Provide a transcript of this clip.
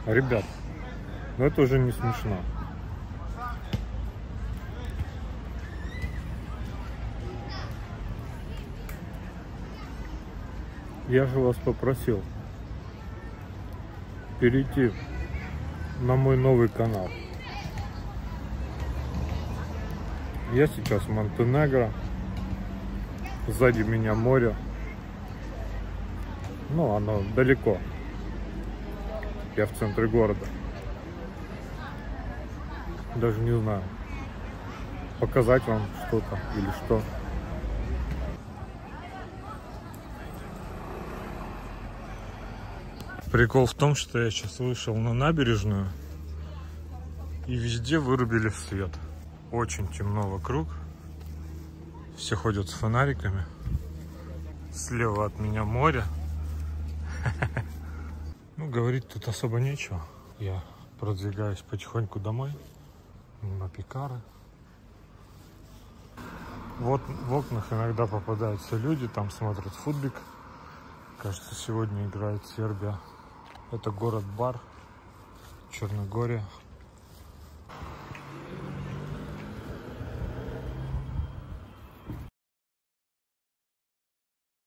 Ребят, ну это уже не смешно. Я же вас попросил перейти на мой новый канал. Я сейчас в Монтенегро. Сзади меня море. Ну, оно далеко. Я в центре города. Даже не знаю, показать вам что-то или что. Прикол в том, что я сейчас вышел на набережную, и везде вырубили свет. Очень темно вокруг. Все ходят с фонариками. Слева от меня море. Ну, говорить тут особо нечего. Я продвигаюсь потихоньку домой. Мимо Пикары. Вот в окнах иногда попадаются люди, там смотрят футбик. Кажется, сегодня играет Сербия. Это город Бар, Черногория.